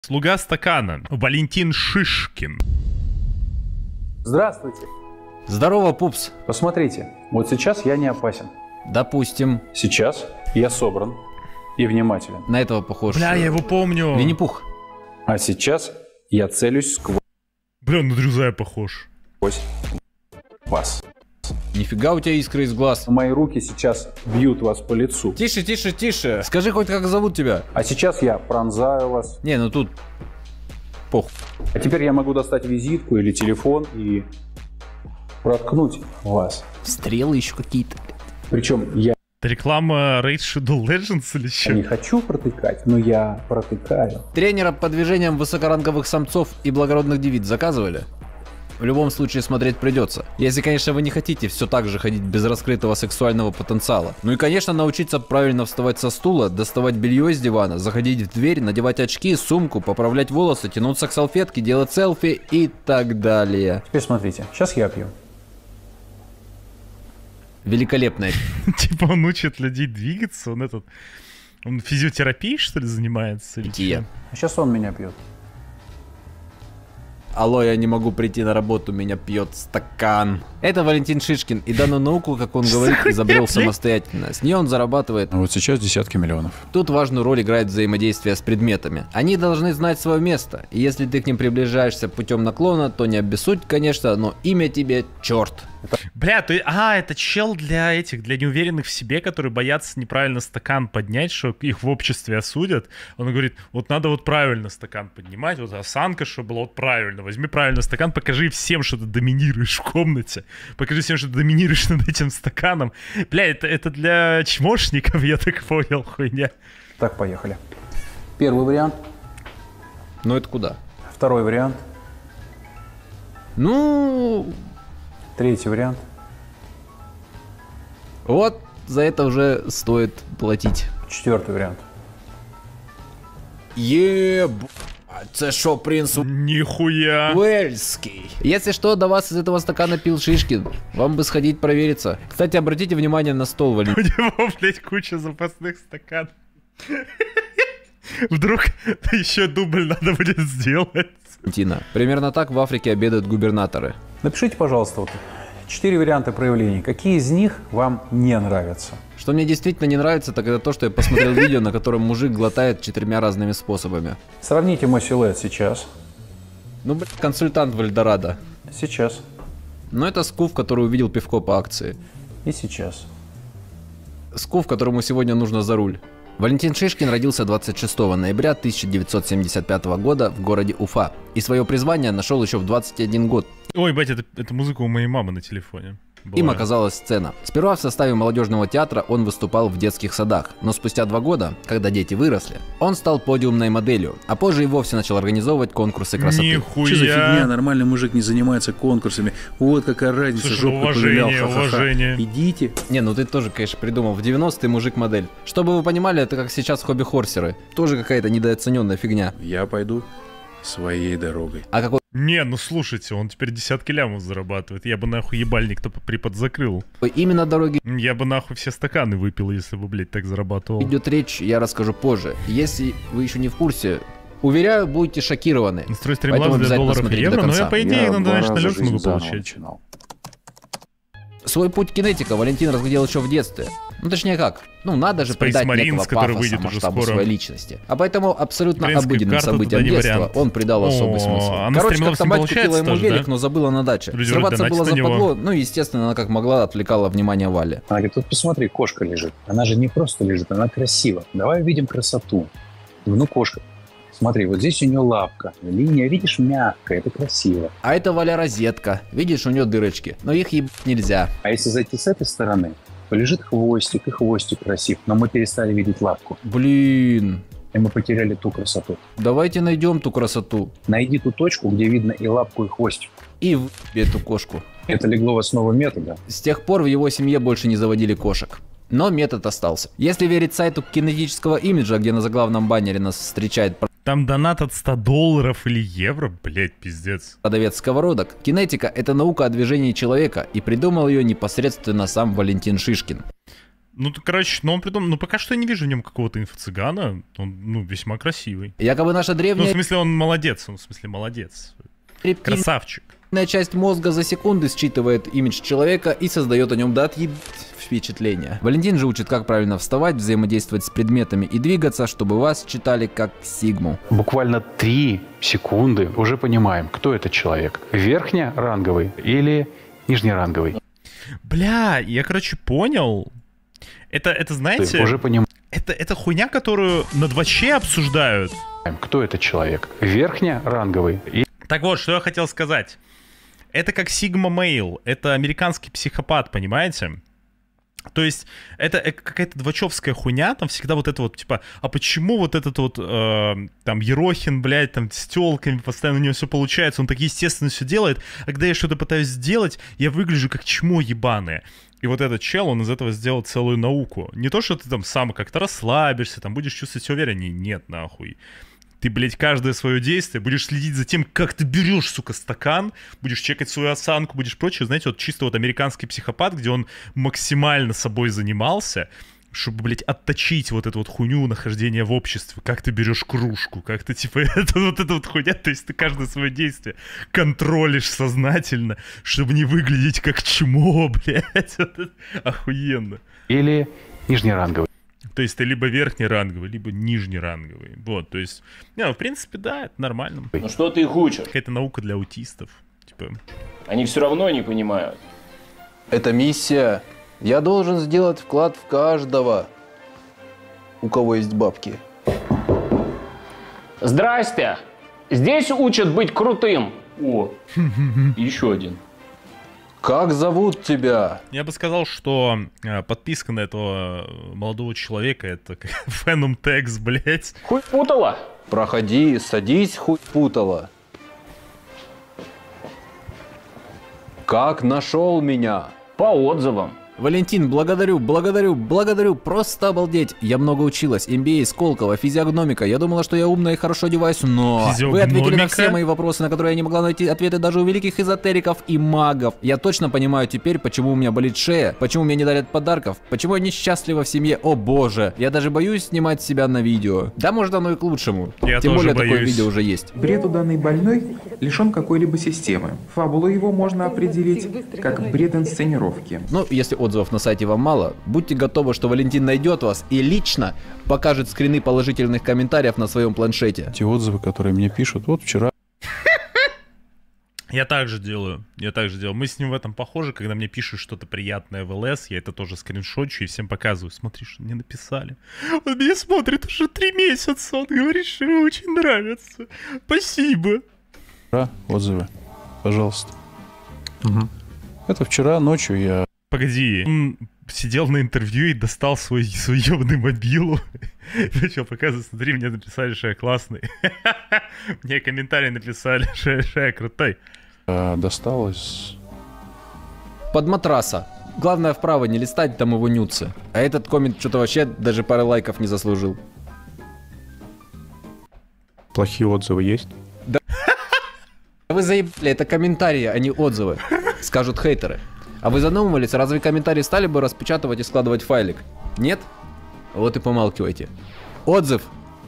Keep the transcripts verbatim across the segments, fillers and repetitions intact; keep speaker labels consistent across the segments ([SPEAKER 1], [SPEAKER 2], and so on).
[SPEAKER 1] Слуга стакана. Валентин Шишкин.
[SPEAKER 2] Здравствуйте.
[SPEAKER 3] Здорово, пупс.
[SPEAKER 2] Посмотрите, вот сейчас я не опасен.
[SPEAKER 3] Допустим.
[SPEAKER 2] Сейчас я собран и внимателен.
[SPEAKER 3] На этого похож.
[SPEAKER 1] Бля, я его помню.
[SPEAKER 3] Винни-Пух.
[SPEAKER 2] А сейчас я целюсь сквозь
[SPEAKER 1] Бля, на Дрюзая похож.
[SPEAKER 2] вас.
[SPEAKER 3] Нифига у тебя искры из глаз.
[SPEAKER 2] Мои руки сейчас бьют вас по лицу.
[SPEAKER 3] Тише, тише, тише. Скажи хоть, как зовут тебя.
[SPEAKER 2] А сейчас я пронзаю вас.
[SPEAKER 3] Не, ну тут... Пох.
[SPEAKER 2] А теперь я могу достать визитку или телефон и проткнуть вас.
[SPEAKER 3] Стрелы еще какие-то.
[SPEAKER 2] Причем я
[SPEAKER 1] Это реклама Raid Shadow Legends или что?
[SPEAKER 2] не хочу протыкать, но я протыкаю.
[SPEAKER 3] Тренера по движениям высокоранговых самцов и благородных девиц заказывали? В любом случае смотреть придется. Если, конечно, вы не хотите все так же ходить без раскрытого сексуального потенциала. Ну и, конечно, научиться правильно вставать со стула, доставать белье из дивана, заходить в дверь, надевать очки, сумку, поправлять волосы, тянуться к салфетке, делать селфи и так далее.
[SPEAKER 2] Теперь смотрите, сейчас я пью.
[SPEAKER 3] Великолепная.
[SPEAKER 1] Типа он учит людей двигаться, он этот... Он физиотерапией, что ли, занимается? или
[SPEAKER 3] Питье.
[SPEAKER 1] чё?
[SPEAKER 2] А сейчас он меня пьет.
[SPEAKER 3] Алло, я не могу прийти на работу, меня пьет стакан. Это Валентин Шишкин, и данную науку, как он говорит, изобрел самостоятельно. С нее он зарабатывает.
[SPEAKER 2] А вот сейчас десятки миллионов.
[SPEAKER 3] Тут важную роль играет взаимодействие с предметами. Они должны знать свое место, и если ты к ним приближаешься путем наклона, то не обессудь, конечно, но имя тебе черт.
[SPEAKER 1] Бля, ты... А, это чел для этих, для неуверенных в себе, которые боятся неправильно стакан поднять, что их в обществе осудят. Он говорит, вот надо вот правильно стакан поднимать, вот осанка, чтобы было вот правильно. Возьми правильно стакан, покажи всем, что ты доминируешь в комнате. Покажи всем, что ты доминируешь над этим стаканом. Бля, это, это для чмошников, я так понял, хуйня.
[SPEAKER 2] Так, поехали. Первый вариант.
[SPEAKER 3] Ну это куда?
[SPEAKER 2] Второй вариант.
[SPEAKER 3] Ну...
[SPEAKER 2] Третий вариант.
[SPEAKER 3] Вот за это уже стоит платить.
[SPEAKER 2] Четвертый вариант.
[SPEAKER 3] Еб... Це шо, принц
[SPEAKER 1] Нихуя.
[SPEAKER 3] Уэльский. Если что, до вас из этого стакана пил Шишкин. Вам бы сходить провериться. Кстати, обратите внимание на стол,
[SPEAKER 1] У
[SPEAKER 3] Валентин.
[SPEAKER 1] него, блядь, куча запасных стаканов. Вдруг еще дубль надо будет сделать.
[SPEAKER 3] Примерно так в Африке обедают губернаторы.
[SPEAKER 2] Напишите, пожалуйста, вот четыре варианта проявлений. Какие из них вам не нравятся?
[SPEAKER 3] Что мне действительно не нравится, так это то, что я посмотрел видео, на котором мужик глотает четырьмя разными способами.
[SPEAKER 2] Сравните мой силуэт сейчас.
[SPEAKER 3] Ну, блядь, консультант в Эльдорадо.
[SPEAKER 2] Сейчас.
[SPEAKER 3] Но это скуф, который увидел пивко по акции.
[SPEAKER 2] И сейчас.
[SPEAKER 3] Скуф, которому сегодня нужно за руль. Валентин Шишкин родился двадцать шестого ноября тысяча девятьсот семьдесят пятого года в городе Уфа. И свое призвание нашел еще в двадцать один год.
[SPEAKER 1] Ой, бать, это, это музыка у моей мамы на телефоне. Была.
[SPEAKER 3] Им оказалась сцена. Сперва в составе молодежного театра он выступал в детских садах, но спустя два года, когда дети выросли, он стал подиумной моделью, а позже и вовсе начал организовывать конкурсы красоты.
[SPEAKER 1] Нихуя.
[SPEAKER 4] Что за фигня? Нормальный мужик не занимается конкурсами. Вот какая разница.
[SPEAKER 1] Слушай,
[SPEAKER 4] жопу
[SPEAKER 1] уважение,
[SPEAKER 4] поковырял, ха-ха-ха.
[SPEAKER 1] уважение.
[SPEAKER 4] Идите.
[SPEAKER 3] Не, ну ты тоже, конечно, придумал. В девяностые мужик-модель. Чтобы вы понимали, это как сейчас хобби-хорсеры. Тоже какая-то недооцененная фигня.
[SPEAKER 4] Я пойду своей дорогой.
[SPEAKER 3] А какой
[SPEAKER 1] Не, ну слушайте, он теперь десятки лямов зарабатывает. Я бы нахуй ебальник-то приподзакрыл.
[SPEAKER 3] именно дороги
[SPEAKER 1] Я бы нахуй все стаканы выпил, если бы, блядь, так зарабатывал.
[SPEAKER 3] идет речь, я расскажу позже. Если вы еще не в курсе, уверяю, будете шокированы.
[SPEAKER 1] Настрой
[SPEAKER 3] Поэтому
[SPEAKER 1] стримлабс для
[SPEAKER 3] обязательно
[SPEAKER 1] долларов и
[SPEAKER 3] смотрите
[SPEAKER 1] евро,
[SPEAKER 3] до
[SPEAKER 1] но я,
[SPEAKER 3] конца.
[SPEAKER 1] по идее,
[SPEAKER 2] Я
[SPEAKER 1] на
[SPEAKER 2] два
[SPEAKER 1] Donation
[SPEAKER 2] раза
[SPEAKER 1] Alert
[SPEAKER 2] жизнь
[SPEAKER 1] могу
[SPEAKER 2] заново
[SPEAKER 1] получать.
[SPEAKER 2] начинал.
[SPEAKER 3] Свой путь кинетика Валентин разглядел еще в детстве. Ну точнее как, ну надо же
[SPEAKER 1] Space
[SPEAKER 3] придать
[SPEAKER 1] Marines,
[SPEAKER 3] некого
[SPEAKER 1] который
[SPEAKER 3] пафоса
[SPEAKER 1] выйдет уже
[SPEAKER 3] масштабу
[SPEAKER 1] скоро.
[SPEAKER 3] своей личности. А поэтому абсолютно
[SPEAKER 1] Украинская
[SPEAKER 3] обыденным
[SPEAKER 1] карта
[SPEAKER 3] событиям
[SPEAKER 1] туда не
[SPEAKER 3] детства
[SPEAKER 1] вариант.
[SPEAKER 3] он придал особый
[SPEAKER 1] О,
[SPEAKER 3] смысл.
[SPEAKER 1] а на
[SPEAKER 3] Короче,
[SPEAKER 1] стримлабсе
[SPEAKER 3] как-то
[SPEAKER 1] не
[SPEAKER 3] мать купила
[SPEAKER 1] получается
[SPEAKER 3] ему
[SPEAKER 1] тоже,
[SPEAKER 3] велик,
[SPEAKER 1] да?
[SPEAKER 3] но забыла на даче.
[SPEAKER 1] Люди
[SPEAKER 3] Срываться
[SPEAKER 1] вроде
[SPEAKER 3] было
[SPEAKER 1] донатят на
[SPEAKER 3] западло, ну и естественно она как могла отвлекала внимание Вали.
[SPEAKER 5] Она говорит, вот посмотри, кошка лежит. Она же не просто лежит, она красива. Давай увидим красоту. Ну, кошка. Смотри, вот здесь у нее лапка. Линия, видишь, мягкая, это красиво.
[SPEAKER 3] А это Валя розетка. Видишь, у нее дырочки, но их ебать нельзя.
[SPEAKER 5] А если зайти с этой стороны, то лежит хвостик, и хвостик красив. Но мы перестали видеть лапку,
[SPEAKER 3] Блин,
[SPEAKER 5] и мы потеряли ту красоту.
[SPEAKER 3] давайте найдем ту красоту
[SPEAKER 5] Найди ту точку, где видно и лапку, и хвостик.
[SPEAKER 3] и в эту кошку.
[SPEAKER 5] Это легло в основу метода.
[SPEAKER 3] С тех пор в его семье больше не заводили кошек. Но метод остался. Если верить сайту кинетического имиджа, где на заглавном баннере нас встречает
[SPEAKER 1] Там донат от ста долларов или евро, блять, пиздец.
[SPEAKER 3] продавец сковородок, кинетика — это наука о движении человека, и придумал ее непосредственно сам Валентин Шишкин.
[SPEAKER 1] Ну, короче, ну он придумал, ну пока что я не вижу в нем какого-то инфо-цыгана, он, ну, весьма красивый.
[SPEAKER 3] Якобы наша
[SPEAKER 1] Ну, в
[SPEAKER 3] древняя
[SPEAKER 1] смысле, он молодец, он в смысле молодец.
[SPEAKER 3] рептильная
[SPEAKER 1] Красавчик.
[SPEAKER 3] часть мозга за секунды считывает имидж человека и создает о нем да отъеб... впечатление. Валентин же учит, как правильно вставать, взаимодействовать с предметами и двигаться, чтобы вас читали как Сигму.
[SPEAKER 5] Буквально три секунды уже понимаем, кто этот человек. Верхнеранговый или нижнеранговый.
[SPEAKER 1] Бля, я, короче, понял. Это, это знаете,
[SPEAKER 5] Уже понимаем,
[SPEAKER 1] это, это хуйня, которую на дваче обсуждают.
[SPEAKER 5] кто этот человек. Верхнеранговый и
[SPEAKER 1] Так вот, что я хотел сказать. Это как Sigma Male, это американский психопат, понимаете? То есть это какая-то двачевская хуйня, там всегда вот это вот, типа, а почему вот этот вот, э, там, Ерохин, блядь, там, с тёлками, постоянно у него все получается, он так естественно все делает, а когда я что-то пытаюсь сделать, я выгляжу как чмо ебаное. И вот этот чел, он из этого сделал целую науку. Не то, что ты там сам как-то расслабишься, там, будешь чувствовать себя увереннее, нет, нахуй. Ты, блядь, каждое свое действие будешь следить за тем, как ты берешь, сука, стакан, будешь чекать свою осанку, будешь прочее. Знаете, вот чисто вот американский психопат, где он максимально собой занимался, чтобы, блядь, отточить вот эту вот хуйню нахождения в обществе. Как ты берешь кружку, как ты, типа, это вот эта вот хуйня, то есть ты каждое свое действие контролишь сознательно, чтобы не выглядеть как чмо, блядь. Вот это охуенно.
[SPEAKER 5] или нижнеранговый.
[SPEAKER 1] То есть ты либо верхнеранговый, либо нижнеранговый. Вот, то есть, не, ну, в принципе, да, это нормально.
[SPEAKER 6] Ну что ты их учишь?
[SPEAKER 1] Какая-то наука для аутистов. Типа,
[SPEAKER 6] Они все равно не понимают.
[SPEAKER 3] Это миссия. Я должен сделать вклад в каждого, у кого есть бабки.
[SPEAKER 6] Здрасте! Здесь учат быть крутым. О, еще один.
[SPEAKER 3] Как зовут тебя?
[SPEAKER 1] я бы сказал, что э, подписка на этого молодого человека — это как Venom Text, блядь.
[SPEAKER 6] Хуй путала?
[SPEAKER 3] Проходи, садись, хуй путала. Как нашел меня?
[SPEAKER 6] По отзывам.
[SPEAKER 3] Валентин, благодарю, благодарю, благодарю, просто обалдеть. Я много училась, эм би эй, Сколково, физиогномика. Я думала, что я умная и хорошо одеваюсь, но... Вы ответили на
[SPEAKER 1] Физиогномика?
[SPEAKER 3] все мои вопросы, на которые я не могла найти ответы даже у великих эзотериков и магов. Я точно понимаю теперь, почему у меня болит шея, почему мне не дарят подарков, почему я несчастлива в семье, о боже. Я даже боюсь снимать себя на видео. Да, может, оно и к лучшему.
[SPEAKER 1] Я
[SPEAKER 3] Тем
[SPEAKER 1] тоже
[SPEAKER 3] более, такое
[SPEAKER 1] боюсь.
[SPEAKER 3] видео уже есть.
[SPEAKER 7] Бред у данной больной лишен какой-либо системы. Фабулу его можно определить как бред инсценировки.
[SPEAKER 3] Ну, если отзывов на сайте вам мало, будьте готовы, что Валентин найдет вас и лично покажет скрины положительных комментариев на своем планшете.
[SPEAKER 4] Те отзывы, которые мне пишут, вот вчера
[SPEAKER 1] Я так же делаю, я так же делаю. Мы с ним в этом похожи, когда мне пишут что-то приятное в ЛС, я это тоже скриншотчу и всем показываю. Смотри, что мне написали. Он меня смотрит уже три месяца, он говорит, что ему очень нравится. Спасибо.
[SPEAKER 4] отзывы. Пожалуйста. Это вчера ночью я...
[SPEAKER 1] Погоди, он сидел на интервью и достал свой, свой ебаный мобилу. Начал показывать, смотри, мне написали, что я классный. Мне комментарии написали, что я, что я крутой.
[SPEAKER 4] э, достал из...
[SPEAKER 3] Под матраса. Главное вправо не листать, там его нюцы. А этот коммент что-то вообще даже пары лайков не заслужил.
[SPEAKER 4] Плохие отзывы есть?
[SPEAKER 3] Вы заебали, это комментарии, а не отзывы. Скажут хейтеры. А вы задумывались, разве комментарии стали бы распечатывать и складывать в файлик? Нет? Вот и помалкивайте. Отзыв.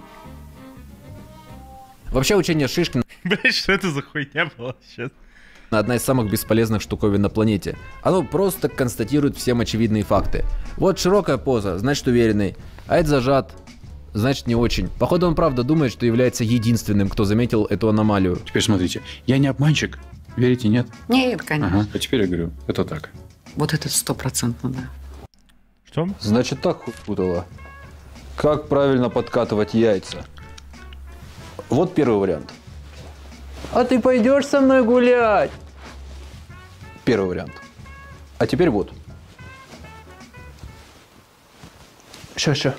[SPEAKER 3] Вообще учение Шишкина
[SPEAKER 1] Блять, что это за хуйня была сейчас?
[SPEAKER 3] одна из самых бесполезных штуковин на планете. Оно просто констатирует всем очевидные факты. Вот широкая поза, значит уверенный. А это зажат, значит не очень. Походу он правда думает, что является единственным, кто заметил эту аномалию.
[SPEAKER 5] Теперь смотрите, я не обманщик. Верите, нет?
[SPEAKER 8] Нет, конечно.
[SPEAKER 5] Ага. А теперь я говорю, это так.
[SPEAKER 8] Вот это стопроцентно, да.
[SPEAKER 1] Что?
[SPEAKER 3] Значит так, хуй путала. Как правильно подкатывать яйца? Вот первый вариант. А ты пойдешь со мной гулять? Первый вариант. А теперь вот. Ща, ща.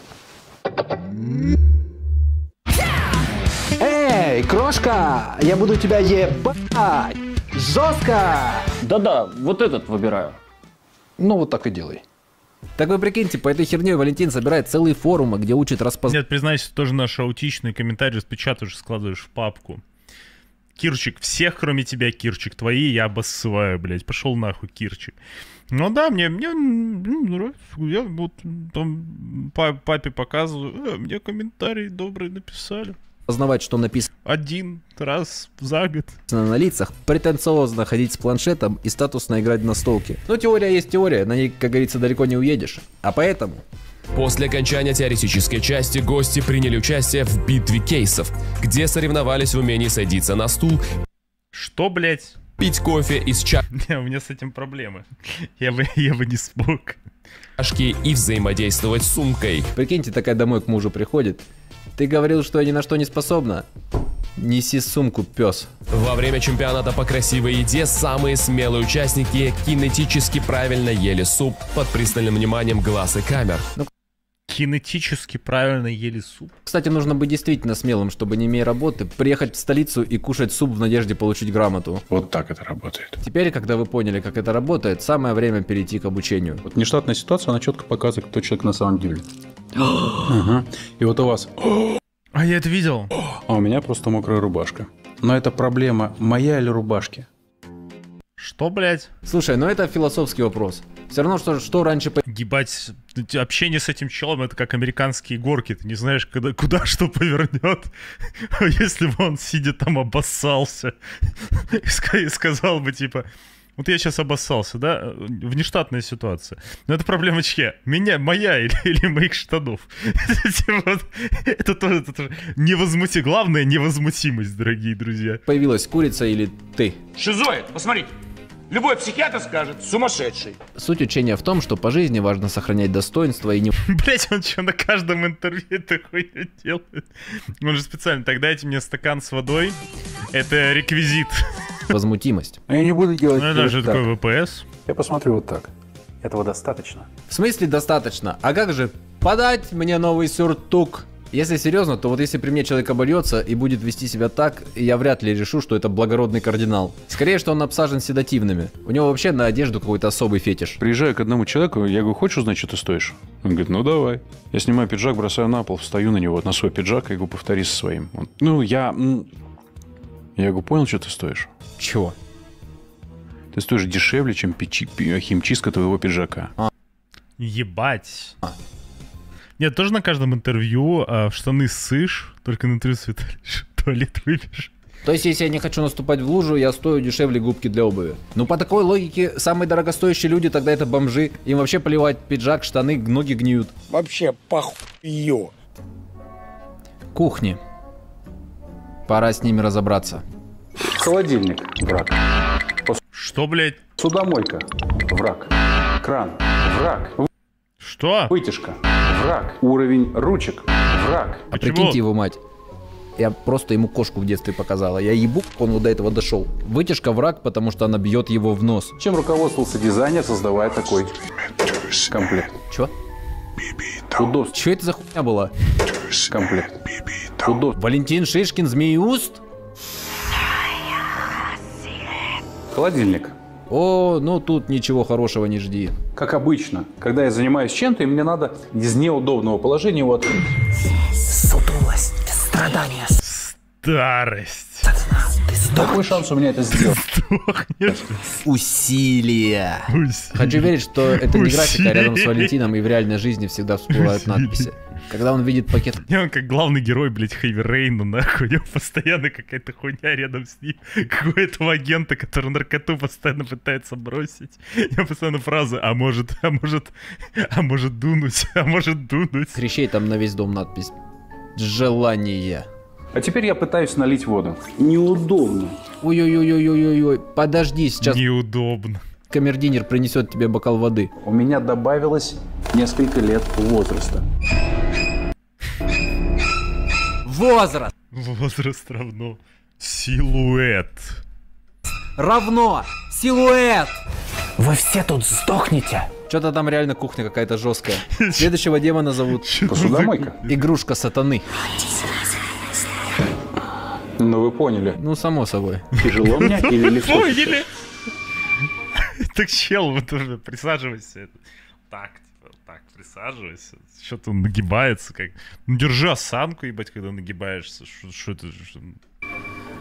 [SPEAKER 3] Эй, крошка! Я буду тебя ебать! Жестко!
[SPEAKER 6] Да-да, вот этот выбираю.
[SPEAKER 3] Ну вот так и делай. Так вы прикиньте, по этой херне Валентин собирает целые форумы, где учит распознавать.
[SPEAKER 1] Нет, признайся, тоже наши аутичные комментарии распечатываешь, складываешь в папку. Кирчик, всех, кроме тебя, Кирчик, твои я обоссываю, блядь. Пошел нахуй, Кирчик. Ну да, мне, мне нравится. Я вот там папе показываю. Э, мне комментарии добрые написали.
[SPEAKER 3] Познавать, что написано
[SPEAKER 1] Один раз за год.
[SPEAKER 3] на лицах, претенциозно ходить с планшетом и статусно играть на столке. Но теория есть теория, на ней, как говорится, далеко не уедешь. А поэтому...
[SPEAKER 9] После окончания теоретической части гости приняли участие в битве кейсов, где соревновались в умении садиться на стул,
[SPEAKER 1] Что, блядь?
[SPEAKER 9] пить кофе из
[SPEAKER 1] Не, у меня с этим проблемы. Я бы, я бы не смог.
[SPEAKER 9] чашки и взаимодействовать с сумкой.
[SPEAKER 3] Прикиньте, такая домой к мужу приходит. Ты говорил, что я ни на что не способна. Неси сумку, пес.
[SPEAKER 9] Во время чемпионата по красивой еде самые смелые участники кинетически правильно ели суп под пристальным вниманием глаз и камер.
[SPEAKER 1] Кинетически правильно ели суп.
[SPEAKER 3] Кстати, нужно быть действительно смелым, чтобы, не имея работы, приехать в столицу и кушать суп в надежде получить грамоту.
[SPEAKER 4] Вот так это работает.
[SPEAKER 3] Теперь, когда вы поняли, как это работает, самое время перейти к обучению.
[SPEAKER 4] Вот нештатная ситуация, она четко показывает, кто человек на самом деле. Ага. И вот у вас...
[SPEAKER 1] А я это видел.
[SPEAKER 4] А у меня просто мокрая рубашка. Но это проблема моя или рубашки?
[SPEAKER 1] Что, блядь?
[SPEAKER 3] Слушай, ну это философский вопрос. Все равно, что, что раньше...
[SPEAKER 1] Ебать, общение с этим челом — это как американские горки. Ты не знаешь, когда, куда что повернет. Если бы он, сидя там, обоссался и сказал бы, типа... Вот я сейчас обоссался, да? Внештатная ситуация. Но это проблема чья? Меня, моя или, или моих штанов? Это тоже, это тоже невозмути... Главное — невозмутимость, дорогие друзья.
[SPEAKER 3] Появилась курица или ты?
[SPEAKER 10] Шизоид, посмотрите. Любой психиатр скажет, сумасшедший.
[SPEAKER 3] Суть учения в том, что по жизни важно сохранять достоинство и не...
[SPEAKER 1] Блять, он что, на каждом интервью такое делает? Он же специально, так дайте мне стакан с водой. Это реквизит.
[SPEAKER 3] Возмутимость.
[SPEAKER 2] А я не буду делать
[SPEAKER 1] Ну это же такой ВПС.
[SPEAKER 2] Я посмотрю вот так. Этого достаточно.
[SPEAKER 3] В смысле достаточно? А как же подать мне новый сюртук? Если серьезно, то вот если при мне человек обольется и будет вести себя так, я вряд ли решу, что это благородный кардинал. Скорее, что он обсажен седативными. У него вообще на одежду какой-то особый фетиш.
[SPEAKER 4] Приезжаю к одному человеку, я говорю, хочешь узнать, что ты стоишь? Он говорит, ну давай. Я снимаю пиджак, бросаю на пол, встаю на него, на свой пиджак, и говорю, повтори со своим. Он, ну, я... Я говорю, понял, что ты стоишь?
[SPEAKER 3] Чего?
[SPEAKER 4] Ты стоишь дешевле, чем пичи... химчистка твоего пиджака.
[SPEAKER 3] А.
[SPEAKER 1] Ебать. А. Нет, тоже на каждом интервью а, в штаны ссышь, только на интервью с Виталием туалет выбежишь.
[SPEAKER 3] То есть, если я не хочу наступать в лужу, я стою дешевле губки для обуви. Ну, по такой логике, самые дорогостоящие люди тогда это бомжи. Им вообще плевать, пиджак, штаны, ноги гниют.
[SPEAKER 10] Вообще похуё.
[SPEAKER 3] Кухни. Пора с ними разобраться.
[SPEAKER 2] Холодильник, враг.
[SPEAKER 1] Что, блядь?
[SPEAKER 2] Судомойка, враг. Кран, враг.
[SPEAKER 1] Что?
[SPEAKER 2] Вытяжка, враг. Уровень ручек, враг.
[SPEAKER 3] А прикиньте его мать. Я просто ему кошку в детстве показала. Я ебу, он вот до этого дошел. Вытяжка враг, потому что она бьет его в нос.
[SPEAKER 2] Чем руководствовался дизайнер, создавая такой комплект?
[SPEAKER 3] Чё?
[SPEAKER 2] Удобство.
[SPEAKER 3] Чё это за хуйня была?
[SPEAKER 2] Комплект. Удобство.
[SPEAKER 3] Валентин Шишкин, Змеиуст?
[SPEAKER 2] Холодильник.
[SPEAKER 3] О, ну тут ничего хорошего не жди.
[SPEAKER 2] Как обычно, когда я занимаюсь чем-то, и мне надо из неудобного положения его открыть.
[SPEAKER 10] Сутулость, страдания.
[SPEAKER 1] Старость.
[SPEAKER 2] Какой шанс у меня это сделать?
[SPEAKER 3] Усилия. Хочу верить, что это не графика, а рядом с Валентином и в реальной жизни всегда всплывают надписи. Когда он видит пакет...
[SPEAKER 1] Не, он как главный герой, блядь, Хэви Рейна, нахуй. У него постоянно какая-то хуйня рядом с ним. Какого-то агента, который наркоту постоянно пытается бросить. У него постоянно фраза «А может, а может, а может дунуть, а может дунуть».
[SPEAKER 3] Крещей там на весь дом надпись «Желание».
[SPEAKER 2] А теперь я пытаюсь налить воду. Неудобно.
[SPEAKER 3] Ой-ой-ой-ой-ой-ой, подожди, сейчас...
[SPEAKER 1] Неудобно.
[SPEAKER 3] Камердинер принесет тебе бокал воды.
[SPEAKER 2] У меня добавилось несколько лет возраста.
[SPEAKER 3] Возраст!
[SPEAKER 1] Возраст равно силуэт.
[SPEAKER 3] Равно силуэт!
[SPEAKER 10] Вы все тут сдохнете.
[SPEAKER 3] Что-то там реально кухня какая-то жесткая. Следующего демона зовут...
[SPEAKER 2] Посудомойка.
[SPEAKER 3] Игрушка сатаны.
[SPEAKER 2] Ну вы поняли.
[SPEAKER 3] Ну, само собой.
[SPEAKER 2] Тяжело мне или легко?
[SPEAKER 1] Поняли? Так, чел, вот уже присаживайся. Так, типа, так, присаживайся. Что-то он нагибается как... Ну, держи осанку, ебать, когда нагибаешься. Что это?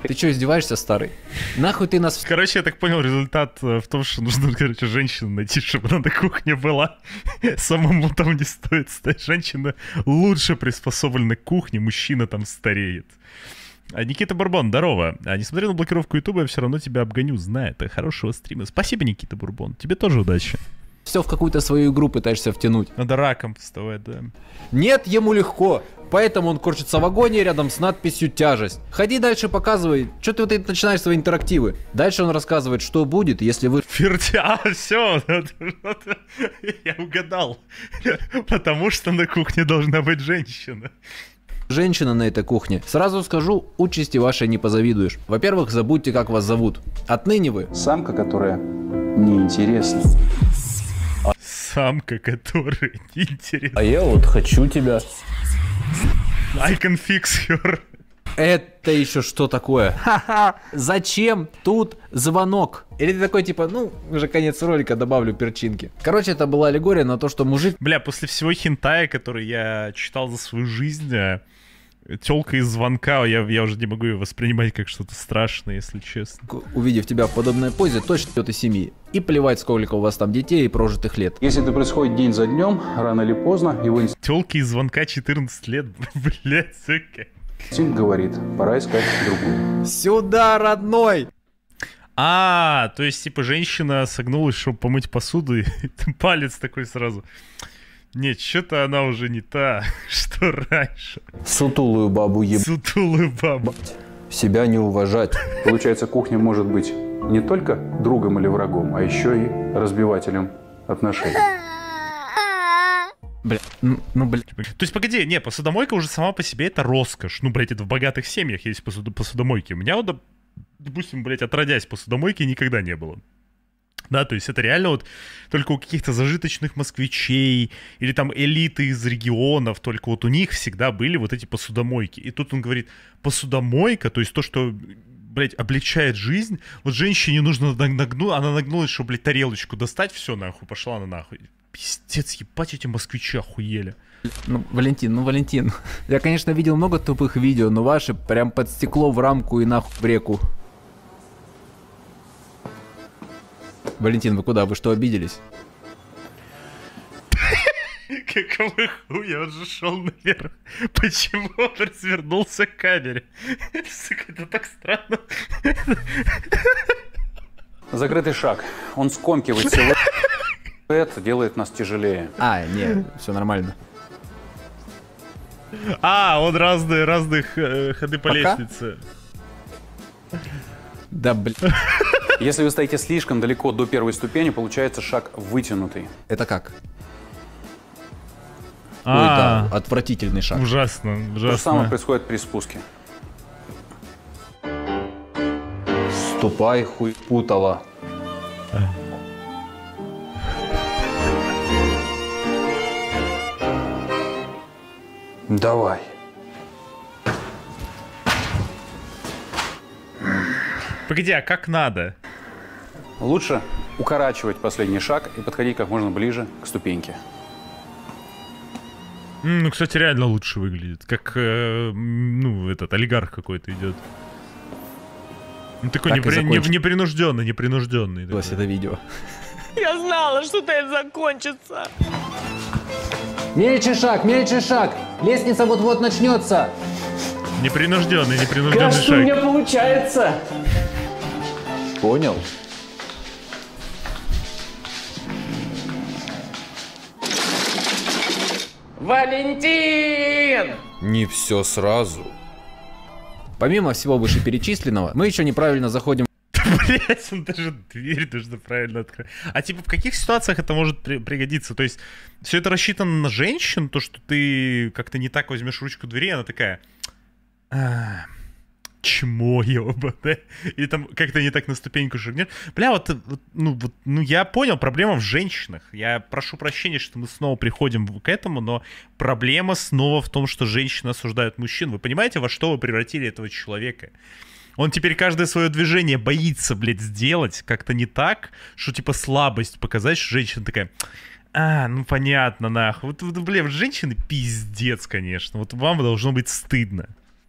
[SPEAKER 3] Ты что, издеваешься, старый? Нахуй ты нас...
[SPEAKER 1] Короче, я так понял, результат в том, что нужно, короче, женщину найти, чтобы она на кухне была. Самому там не стоит стать. Женщина лучше приспособлена к кухне, мужчина там стареет. А Никита Бурбон, здорово. А несмотря на блокировку Ютуба, я все равно тебя обгоню, знай. Это хорошего стрима. Спасибо, Никита Бурбон. Тебе тоже удачи.
[SPEAKER 3] Все в какую-то свою игру пытаешься втянуть.
[SPEAKER 1] Надо раком вставать, да.
[SPEAKER 3] Нет, ему легко. Поэтому он корчится в агонии рядом с надписью «Тяжесть». Ходи дальше, показывай. Что ты вот это начинаешь свои интерактивы? Дальше он рассказывает, что будет, если вы...
[SPEAKER 1] Фертя, а, все, я угадал. Потому что на кухне должна быть женщина.
[SPEAKER 3] Женщина на этой кухне. Сразу скажу, участи вашей не позавидуешь. Во-первых, забудьте, как вас зовут. Отныне вы...
[SPEAKER 4] Самка, которая неинтересна.
[SPEAKER 1] Самка, которая неинтересна.
[SPEAKER 3] А я вот хочу тебя.
[SPEAKER 1] I can fix her.
[SPEAKER 3] Это еще что такое? Ха-ха! Зачем тут звонок? Или ты такой типа, ну, уже конец ролика, добавлю перчинки. Короче, это была аллегория на то, что мужик...
[SPEAKER 1] Бля, после всего хентая, который я читал за свою жизнь, тёлка из звонка, я, я уже не могу ее воспринимать как что-то страшное, если честно.
[SPEAKER 3] Увидев тебя в подобной позе, точно идет из семьи. И плевать, сколько у вас там детей и прожитых лет.
[SPEAKER 4] Если это происходит день за днем, рано или поздно, его
[SPEAKER 1] тёлки из звонка четырнадцать лет, блядь, сука.
[SPEAKER 4] инстинкт говорит, пора искать другую.
[SPEAKER 3] Сюда, родной!
[SPEAKER 1] А, то есть, типа, женщина согнулась, чтобы помыть посуду, и палец такой сразу. Нет, что-то она уже не та, что раньше.
[SPEAKER 3] Сутулую бабу ебать.
[SPEAKER 1] Сутулую бабу.
[SPEAKER 3] Себя не уважать.
[SPEAKER 4] Получается, кухня может быть не только другом или врагом, а еще и разбивателем отношений.
[SPEAKER 3] Бля, ну, ну бля.
[SPEAKER 1] То есть, погоди, не, посудомойка уже сама по себе это роскошь. Ну, блядь, это в богатых семьях есть посуд... посудомойки. У меня вот, допустим, блядь, отродясь посудомойки никогда не было. Да, то есть это реально вот только у каких-то зажиточных москвичей или там элиты из регионов, только вот у них всегда были вот эти посудомойки. И тут он говорит, посудомойка, то есть то, что, блядь, облегчает жизнь. Вот женщине нужно нагнуть, она нагнулась, чтобы, блядь, тарелочку достать, все, нахуй, пошла она нахуй. Пиздец, ебать, эти москвичи охуели.
[SPEAKER 3] Ну, Валентин, ну, Валентин. Я, конечно, видел много тупых видео, но ваши прям под стекло в рамку и нахуй в реку. Валентин, вы куда? Вы что, обиделись?
[SPEAKER 1] Какого хуя? Он же шел наверх. Почему он развернулся к камере? Сука, это так странно.
[SPEAKER 4] Закрытый шаг. Он скомкивает силуэт. Это делает нас тяжелее.
[SPEAKER 3] А, нет, все нормально.
[SPEAKER 1] А, он разные, разные э, ходы по
[SPEAKER 3] Пока?
[SPEAKER 1] лестнице.
[SPEAKER 3] Да, блин.
[SPEAKER 4] Если вы стоите слишком далеко до первой ступени, получается шаг вытянутый.
[SPEAKER 3] Это как?
[SPEAKER 1] А,
[SPEAKER 3] Ой, да, отвратительный шаг.
[SPEAKER 1] Ужасно,
[SPEAKER 4] То же самое
[SPEAKER 1] ужасно.
[SPEAKER 4] происходит при спуске.
[SPEAKER 3] Ступай, хуй путала.
[SPEAKER 4] Давай.
[SPEAKER 1] Погоди, а как надо?
[SPEAKER 4] Лучше укорачивать последний шаг и подходить как можно ближе к ступеньке.
[SPEAKER 1] М, ну, кстати, реально лучше выглядит. Как, э, ну, этот олигарх какой-то идет. Ну, такой
[SPEAKER 3] Так и
[SPEAKER 1] непри...
[SPEAKER 3] закончим.
[SPEAKER 1] не- непринужденный, непринужденный.
[SPEAKER 3] Вот это видео.
[SPEAKER 11] Я знала, что это закончится.
[SPEAKER 3] Меньше шаг, меньше шаг. Лестница вот-вот начнется.
[SPEAKER 1] Непринужденный, непринужденный
[SPEAKER 6] Кажется, у
[SPEAKER 1] шаг.
[SPEAKER 6] меня получается.
[SPEAKER 3] Понял?
[SPEAKER 6] Валентин!
[SPEAKER 3] Не все сразу. Помимо всего вышеперечисленного, мы еще неправильно заходим.
[SPEAKER 1] Блять, он даже дверь нужно правильно открыть. А типа в каких ситуациях это может при- пригодиться? То есть все это рассчитано на женщин, то, что ты как-то не так возьмешь ручку двери, она такая... «А, чмо, ёбаное». Или там как-то не так на ступеньку шагнешь. Бля, вот, вот, ну, вот, ну я понял, проблема в женщинах. Я прошу прощения, что мы снова приходим к этому, но проблема снова в том, что женщины осуждают мужчин. Вы понимаете, во что вы превратили этого человека? Он теперь каждое свое движение боится, блядь, сделать как-то не так, что типа слабость показать, что женщина такая... А, ну понятно, нахуй. Вот, вот блядь, женщины пиздец, конечно. Вот вам должно быть стыдно.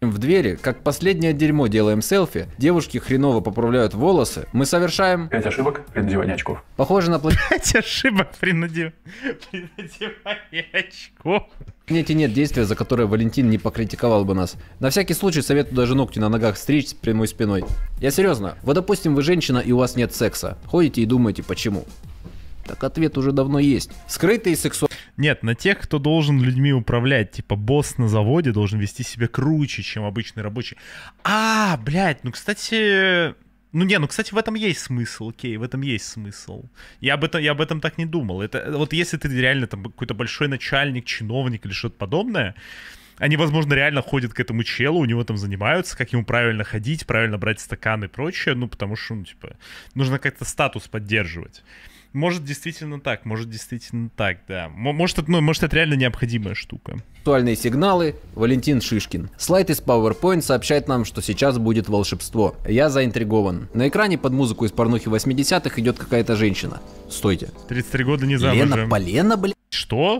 [SPEAKER 3] в двери, как последнее дерьмо делаем селфи, девушки хреново поправляют волосы, мы совершаем...
[SPEAKER 4] Пять ошибок при надевании очков.
[SPEAKER 3] Похоже на планете...
[SPEAKER 1] Пять ошибок при надев- при надевании очков.
[SPEAKER 3] Нет, нет действия, за которое Валентин не покритиковал бы нас. На всякий случай советую даже ногти на ногах стричь с прямой спиной. Я серьезно. Вот допустим, вы женщина и у вас нет секса. Ходите и думаете, почему? Так ответ уже давно есть. Скрытый сексуальный...
[SPEAKER 1] Нет, на тех, кто должен людьми управлять. Типа босс на заводе должен вести себя круче, чем обычный рабочий. А, блядь, ну кстати... Ну не, ну кстати, в этом есть смысл, окей, в этом есть смысл. Я об этом, я об этом так не думал. Это вот если ты реально там какой-то большой начальник, чиновник или что-то подобное, они, возможно, реально ходят к этому челу, у него там занимаются, как ему правильно ходить, правильно брать стакан и прочее, ну потому что, ну типа, нужно как-то статус поддерживать. Может, действительно так, может, действительно так, да. Может, это, ну, может, это реально необходимая штука.
[SPEAKER 3] Сексуальные сигналы. Валентин Шишкин. Слайд из PowerPoint сообщает нам, что сейчас будет волшебство. Я заинтригован. На экране под музыку из порнухи восьмидесятых идет какая-то женщина. Стойте.
[SPEAKER 1] тридцать три года не замужем.
[SPEAKER 3] Лена Полена, блядь?
[SPEAKER 1] Что?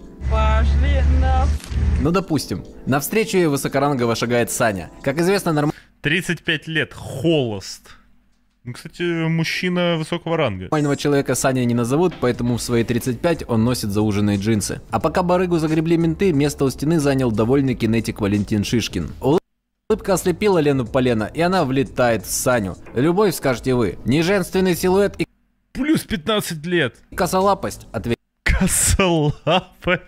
[SPEAKER 11] Пошли на...
[SPEAKER 3] Ну, допустим. Навстречу ей высокорангово шагает Саня. Как известно, нормально...
[SPEAKER 1] тридцать пять лет, холост. Ну, кстати, мужчина высокого ранга.
[SPEAKER 3] Нормального человека Саня не назовут, поэтому в свои тридцать пять он носит зауженные джинсы. А пока барыгу загребли менты, место у стены занял довольный кинетик Валентин Шишкин. Улыбка ослепила Лену Полена, и она влетает в Саню. Любовь, скажете вы, неженственный силуэт и...
[SPEAKER 1] Плюс пятнадцать лет.
[SPEAKER 3] Косолапость, ответь.
[SPEAKER 1] Косолапость.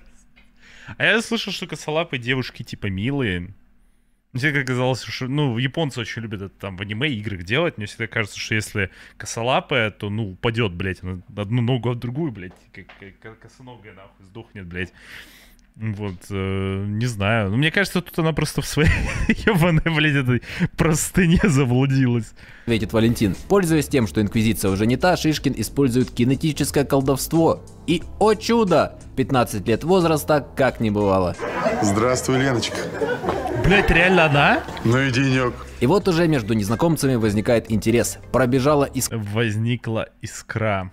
[SPEAKER 1] А я слышал, что косолапые девушки типа милые. Мне всегда казалось, что, ну, японцы очень любят это там в аниме играх делать. Мне всегда кажется, что если косолапая, то, ну, упадет, блядь, на одну ногу, а в другую, блядь, как, как косоногая, нахуй, сдохнет, блядь. Вот, э, не знаю. Но мне кажется, тут она просто в своей ебаной, блядь, этой простыне заблудилась.
[SPEAKER 3] Ответит Валентин. Пользуясь тем, что инквизиция уже не та, Шишкин использует кинетическое колдовство. И, о чудо, пятнадцать лет возраста как не бывало.
[SPEAKER 12] Здравствуй, Леночка.
[SPEAKER 1] Блять, реально она?
[SPEAKER 12] Ну и денек.
[SPEAKER 3] И вот уже между незнакомцами возникает интерес. Пробежала искра.
[SPEAKER 1] Возникла искра.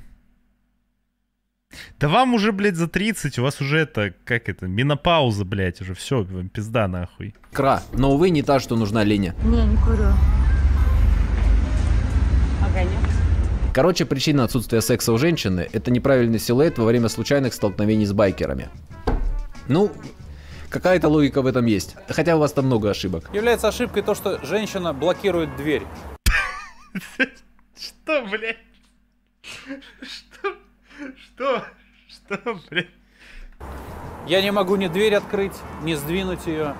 [SPEAKER 1] Да вам уже, блядь, за тридцать, у вас уже это, как это, менопауза, блядь, уже все, вам пизда нахуй.
[SPEAKER 3] Искра, но, увы, не та, что нужна Лене.
[SPEAKER 11] Не, не курю. Огонек.
[SPEAKER 3] Короче, причина отсутствия секса у женщины – это неправильный силуэт во время случайных столкновений с байкерами. Ну... Какая-то логика в этом есть. Хотя у вас там много ошибок.
[SPEAKER 13] Является ошибкой то, что женщина блокирует дверь.
[SPEAKER 1] Что, блядь? Что? Что? Что, блядь?
[SPEAKER 13] Я не могу ни дверь открыть, ни сдвинуть ее.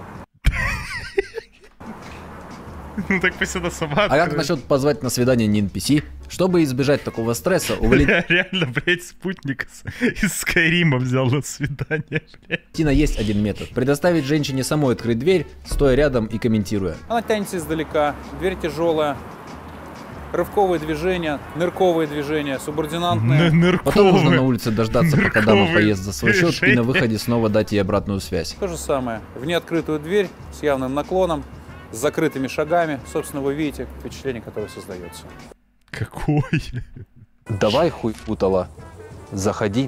[SPEAKER 1] Ну так пусть она сама.
[SPEAKER 3] А как насчет позвать на свидание не эн пи си? Чтобы избежать такого стресса, у Валентина...
[SPEAKER 1] Реально, блядь, спутник из Скайрима взял на свидание, блядь.
[SPEAKER 3] Есть один метод. Предоставить женщине самой открыть дверь, стоя рядом и комментируя.
[SPEAKER 13] Она тянется издалека, дверь тяжелая. Рывковые движения, нырковые движения, субординантные.
[SPEAKER 1] Нырковые.
[SPEAKER 3] Потом нужно на улице дождаться, пока дама поест за свой счет, и на выходе снова дать ей обратную связь.
[SPEAKER 13] То же самое. В неоткрытую дверь с явным наклоном, с закрытыми шагами. Собственно, вы видите впечатление, которое создается.
[SPEAKER 1] Какой?
[SPEAKER 3] Давай, хуй путала. Заходи.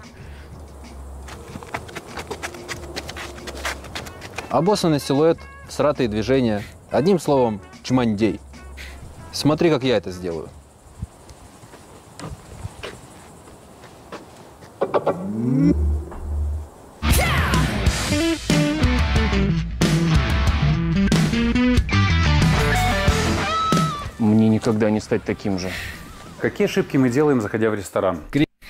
[SPEAKER 3] Обоссанный силуэт, всратые движения. Одним словом, чмандей. Смотри, как я это сделаю.
[SPEAKER 6] Мне никогда не стать таким же.
[SPEAKER 5] Какие ошибки мы делаем, заходя в ресторан?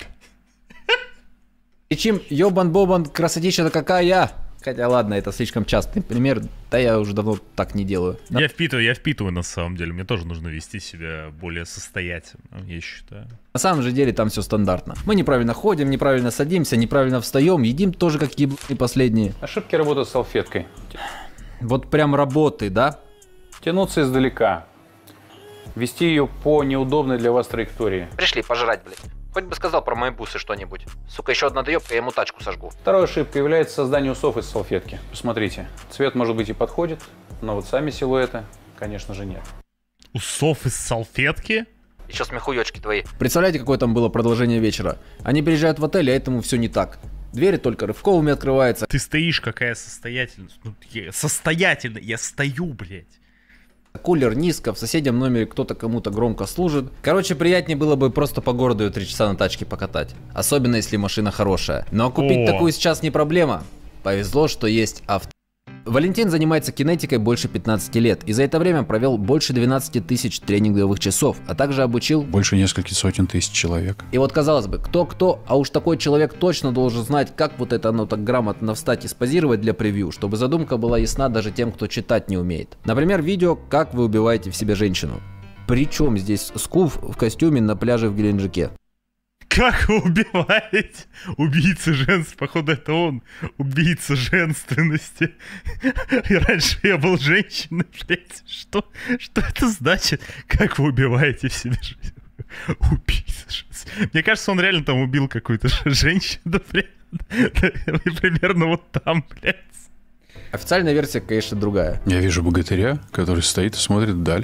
[SPEAKER 3] Кричим, ёбан-бобан, красотища-то какая! Хотя ладно, это слишком частый пример, да я уже давно так не делаю. Да.
[SPEAKER 1] Я впитываю, я впитываю на самом деле, мне тоже нужно вести себя более состоятельно, я считаю.
[SPEAKER 3] На самом же деле там все стандартно. Мы неправильно ходим, неправильно садимся, неправильно встаем, едим тоже как ебланы последние.
[SPEAKER 5] Ошибки работы с салфеткой.
[SPEAKER 3] Вот прям работы, да?
[SPEAKER 5] Тянуться издалека. Вести ее по неудобной для вас траектории.
[SPEAKER 14] Пришли пожрать, блядь. Хоть бы сказал про мои бусы что-нибудь. Сука, еще одна доебка, я ему тачку сожгу.
[SPEAKER 5] Второй ошибкой является создание усов из салфетки. Посмотрите, цвет может быть и подходит, но вот сами силуэты, конечно же, нет.
[SPEAKER 1] Усов из салфетки?
[SPEAKER 14] Еще смехуёчки твои.
[SPEAKER 3] Представляете, какое там было продолжение вечера? Они приезжают в отель, а этому все не так. Двери только рывковыми открываются.
[SPEAKER 1] Ты стоишь, какая состоятельность. Ну, я состоятельно, я стою, блядь.
[SPEAKER 3] Кулер низко, в соседнем номере кто-то кому-то громко служит. Короче, приятнее было бы просто по городу ее три часа на тачке покатать. Особенно, если машина хорошая. Но купить
[SPEAKER 1] О.
[SPEAKER 3] такую сейчас не проблема. Повезло, что есть авто. Валентин занимается кинетикой больше пятнадцати лет, и за это время провел больше двенадцати тысяч тренинговых часов, а также обучил
[SPEAKER 4] больше нескольких сотен тысяч человек.
[SPEAKER 3] И вот казалось бы, кто-кто, а уж такой человек точно должен знать, как вот это оно так грамотно встать и спозировать для превью, чтобы задумка была ясна даже тем, кто читать не умеет. Например, видео «Как вы убиваете в себе женщину». Причем здесь Скуф в костюме на пляже в Геленджике.
[SPEAKER 1] Как вы убиваете? Убийца женственности. Походу, это он. Убийца женственности. И раньше я был женщиной, блядь. Что? Что это значит? Как вы убиваете в себе жизнь? Убийца женственности. Мне кажется, он реально там убил какую-то женщину, блядь. Примерно вот там, блядь.
[SPEAKER 3] Официальная версия, конечно, другая.
[SPEAKER 4] Я вижу богатыря, который стоит и смотрит вдаль.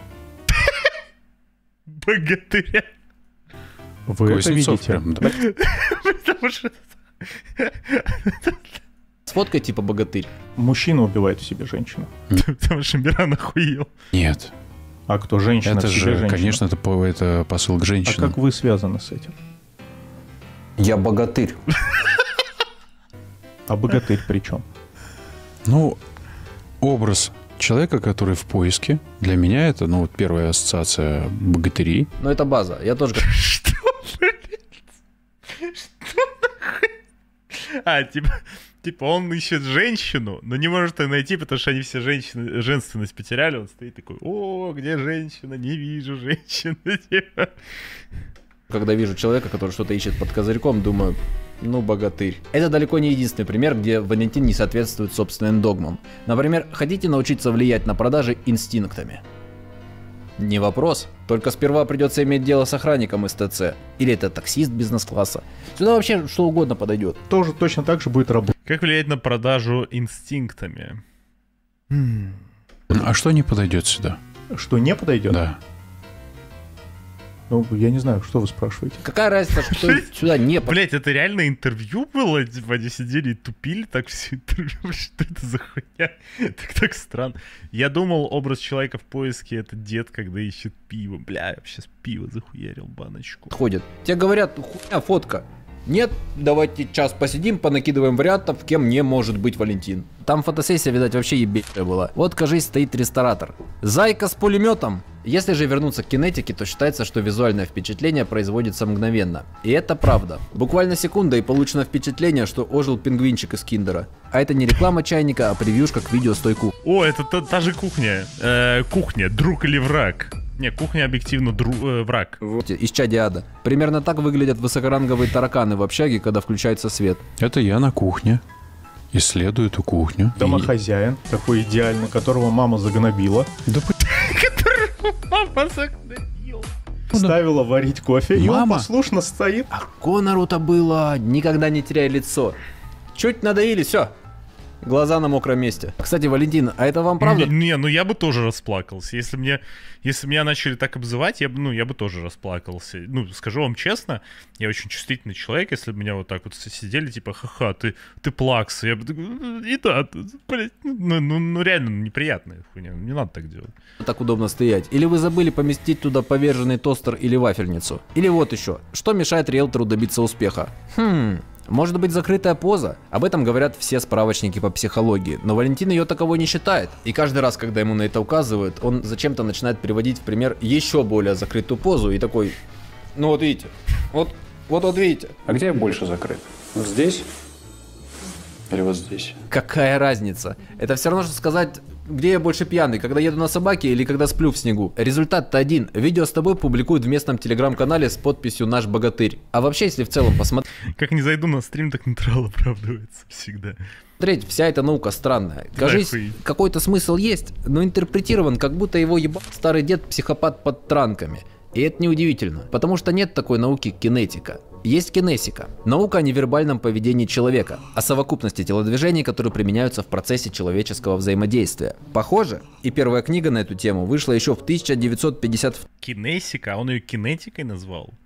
[SPEAKER 1] Богатыря?
[SPEAKER 15] Вы это видите?
[SPEAKER 4] Прям, да.
[SPEAKER 1] Потому что...
[SPEAKER 3] Сфоткай типа богатырь.
[SPEAKER 15] Мужчина убивает в себе женщину.
[SPEAKER 1] Потому что Миран охуел.
[SPEAKER 4] Нет.
[SPEAKER 15] А кто женщина?
[SPEAKER 4] Это
[SPEAKER 15] в себе
[SPEAKER 4] же,
[SPEAKER 15] женщина?
[SPEAKER 4] конечно, это, по- это посыл к
[SPEAKER 15] А
[SPEAKER 4] женщинам.
[SPEAKER 15] как вы связаны с этим?
[SPEAKER 3] Я богатырь.
[SPEAKER 15] А богатырь при чем?
[SPEAKER 4] Ну, образ человека, который в поиске, для меня это, ну, вот первая ассоциация богатырей.
[SPEAKER 3] Ну это база, я тоже...
[SPEAKER 1] Что, блядь? Что нахуй? А, типа... Типа он ищет женщину, но не может ее найти, потому что они все женщины, женственность потеряли. Он стоит такой: о, где женщина? Не вижу женщины.
[SPEAKER 3] Когда вижу человека, который что-то ищет под козырьком, думаю, ну богатырь. Это далеко не единственный пример, где Валентин не соответствует собственным догмам. Например, хотите научиться влиять на продажи инстинктами? Не вопрос. Только сперва придется иметь дело с охранником из ТЦ. Или это таксист бизнес-класса. Сюда вообще что угодно подойдет.
[SPEAKER 15] Тоже точно так же будет работать.
[SPEAKER 1] Как влиять на продажу инстинктами?
[SPEAKER 4] А что не подойдет сюда?
[SPEAKER 15] Что не подойдет?
[SPEAKER 4] Да.
[SPEAKER 15] Ну, я не знаю, что вы спрашиваете.
[SPEAKER 3] Какая разница, что сюда не подойдет?
[SPEAKER 1] Блять, это реально интервью было? Типа они сидели и тупили так все интервью. Что это за хуйня? Так, так странно. Я думал, образ человека в поиске — это дед, когда ищет пиво. Бля, я сейчас пиво захуярил, баночку.
[SPEAKER 3] Ходит. Тебе говорят, хуйня фотка. Нет, давайте час посидим, понакидываем вариантов, кем не может быть Валентин. Там фотосессия, видать, вообще ебейшая была. Вот, кажись, стоит ресторатор. Зайка с пулеметом. Если же вернуться к кинетике, то считается, что визуальное впечатление производится мгновенно. И это правда. Буквально секунда, и получено впечатление, что ожил пингвинчик из Киндера. А это не реклама чайника, а превьюшка к видео с той кухни.
[SPEAKER 1] О, это та, та же кухня. Э, кухня, друг или враг? Не, кухня объективно дру, э, враг.
[SPEAKER 3] Вот, из чади ада. Примерно так выглядят высокоранговые тараканы в общаге, когда включается свет.
[SPEAKER 4] Это я на кухне. Исследую эту кухню.
[SPEAKER 15] Домохозяин, такой идеальный, которого мама загнобила.
[SPEAKER 4] Да
[SPEAKER 1] Которого мама загнобила.
[SPEAKER 15] Ставила варить кофе, и он
[SPEAKER 3] Мама?
[SPEAKER 15] послушно стоит.
[SPEAKER 3] А Конору-то было, никогда не теряй лицо. Чуть надоели, все. Глаза на мокром месте. Кстати, Валентин, а это вам правда?
[SPEAKER 1] Не, не, ну я бы тоже расплакался. Если мне, если меня начали так обзывать, я бы, ну, я бы тоже расплакался. Ну, скажу вам честно, я очень чувствительный человек. Если бы меня вот так вот сидели, типа, ха-ха, ты, ты плакса. Я бы такой, не надо, блядь, ну, ну, ну реально неприятная хуйня, не надо так делать.
[SPEAKER 3] Так удобно стоять. Или вы забыли поместить туда поверженный тостер или вафельницу. Или вот еще, что мешает риэлтору добиться успеха? Хм... Может быть, закрытая поза? Об этом говорят все справочники по психологии, но Валентин ее таковой не считает. И каждый раз, когда ему на это указывают, он зачем-то начинает приводить в пример еще более закрытую позу и такой, ну вот видите, вот, вот, вот видите.
[SPEAKER 4] А где я больше закрыт? Вот здесь? Или вот здесь?
[SPEAKER 3] Какая разница? Это все равно, что сказать, где я больше пьяный, когда еду на собаке или когда сплю в снегу. Результат-то один. Видео с тобой публикуют в местном телеграм-канале с подписью «Наш богатырь». А вообще, если в целом посмотреть...
[SPEAKER 1] Как не зайду на стрим, так натурал оправдывается всегда.
[SPEAKER 3] Смотреть, вся эта наука странная. Кажись,
[SPEAKER 1] Нахуй.
[SPEAKER 3] какой-то смысл есть, но интерпретирован, как будто его ебал старый дед-психопат под транками. И это неудивительно, потому что нет такой науки кинетика. Есть кинесика. Наука о невербальном поведении человека, о совокупности телодвижений, которые применяются в процессе человеческого взаимодействия. Похоже, и первая книга на эту тему вышла еще в тысяча девятьсот пятьдесят
[SPEAKER 1] Кинесика, а он ее кинетикой назвал?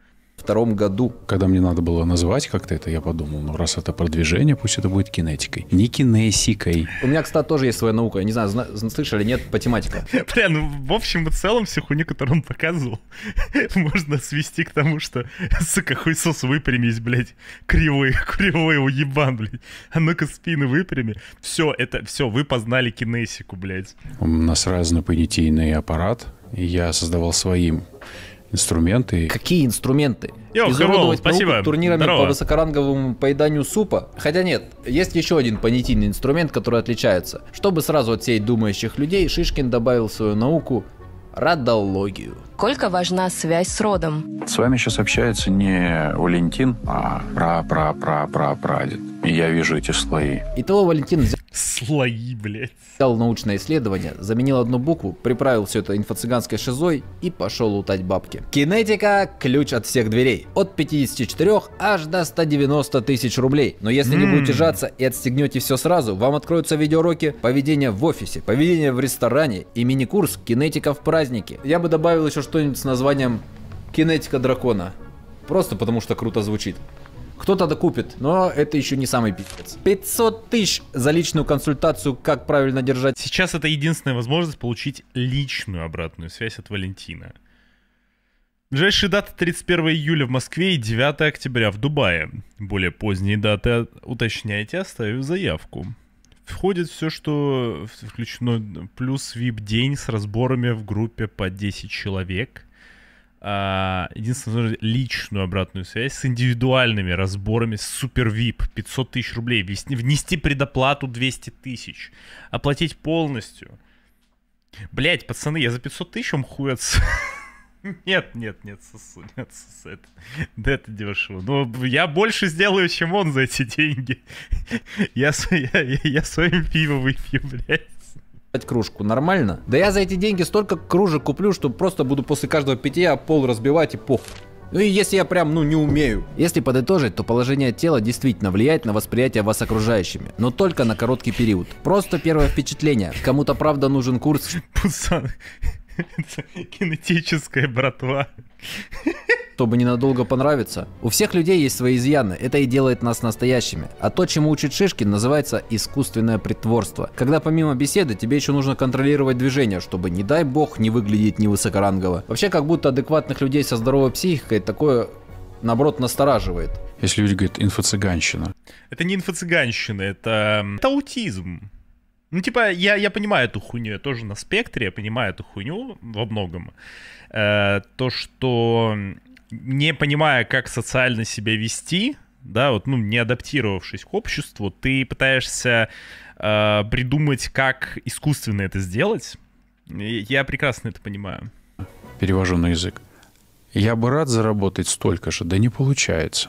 [SPEAKER 3] втором году.
[SPEAKER 4] Когда мне надо было назвать как-то это, я подумал, ну раз это продвижение, пусть это будет кинетикой. Не кинесикой.
[SPEAKER 3] У меня, кстати, тоже есть своя наука. Я не знаю, зна- слышали, нет, математика.
[SPEAKER 1] Бля, ну в общем и целом всю хуйню, которую он показывал, можно свести к тому, что, сука, хуйсос выпрямись, блядь, кривой, кривой уебан, блядь. А ну-ка спину выпрями. Все, это, все, вы познали кинесику, блядь.
[SPEAKER 4] У нас разнопонятийный аппарат, и я создавал свои инструменты.
[SPEAKER 3] Какие инструменты?
[SPEAKER 1] Йо,
[SPEAKER 3] Изуродовать
[SPEAKER 1] Хэвол, спасибо.
[SPEAKER 3] науку турнирами
[SPEAKER 1] Здорово.
[SPEAKER 3] по высокоранговому поеданию супа? Хотя нет, есть еще один понятийный инструмент, который отличается. Чтобы сразу отсеять думающих людей, Шишкин добавил в свою науку родологию.
[SPEAKER 16] Сколько важна связь с родом?
[SPEAKER 5] С вами сейчас общается не Валентин, а пра-пра-пра-пра-прадед. И я вижу эти слои.
[SPEAKER 3] Итого Валентин взял...
[SPEAKER 1] Слои, блядь.
[SPEAKER 3] Взял научное исследование, заменил одну букву, приправил все это инфо-цыганской шизой и пошел лутать бабки. Кинетика – ключ от всех дверей. От пятидесяти четырёх аж до ста девяноста тысяч рублей. Но если не будете жаться и отстегнете все сразу, вам откроются видеоуроки поведения в офисе, поведения в ресторане и мини-курс «Кинетика в празднике». Я бы добавил еще что-нибудь с названием «Кинетика дракона». Просто потому что круто звучит. Кто-то докупит, но это еще не самый пиздец. пятьсот тысяч за личную консультацию, как правильно держать.
[SPEAKER 1] Сейчас это единственная возможность получить личную обратную связь от Валентина. Ближайшие даты тридцать первого июля в Москве и девятого октября в Дубае. Более поздние даты уточняйте, оставив заявку. Входит все, что включено, плюс ви ай пи-день с разборами в группе по десять человек. А, единственное, личную обратную связь с индивидуальными разборами, с супер ви ай пи, пятьсот тысяч рублей, внести, внести предоплату двести тысяч, оплатить полностью. Блять, пацаны, я за пятьсот тысяч вам хуй отс... Нет, нет, нет, сосу, нет, сосу, это, да это дешево. Ну, я больше сделаю, чем он за эти деньги. Я, я, я своим пиво выпью, блядь.
[SPEAKER 3] Кружку нормально? Да я за эти деньги столько кружек куплю, что просто буду после каждого питья пол разбивать и похуй. Ну и если я прям, ну, не умею. Если подытожить, то положение тела действительно влияет на восприятие вас окружающими, но только на короткий период. Просто первое впечатление. Кому-то правда нужен курс.
[SPEAKER 1] Пусан. Кинетическая братва.
[SPEAKER 3] Чтобы ненадолго понравиться. У всех людей есть свои изъяны, это и делает нас настоящими. А то, чему учит Шишкин, называется искусственное притворство. Когда помимо беседы тебе еще нужно контролировать движение, чтобы, не дай бог, не выглядеть невысокорангово. Вообще, как будто адекватных людей со здоровой психикой такое, наоборот, настораживает.
[SPEAKER 4] Если люди говорят инфо-цыганщина.
[SPEAKER 1] Это не инфо-цыганщина, это, это аутизм. Ну, типа, я, я понимаю эту хуйню, я тоже на спектре, я понимаю эту хуйню во многом. Э, то, что не понимая, как социально себя вести, да, вот, ну, не адаптировавшись к обществу, ты пытаешься э, придумать, как искусственно это сделать. Я прекрасно это понимаю.
[SPEAKER 4] Перевожу на язык. Я бы рад заработать столько же, да не получается.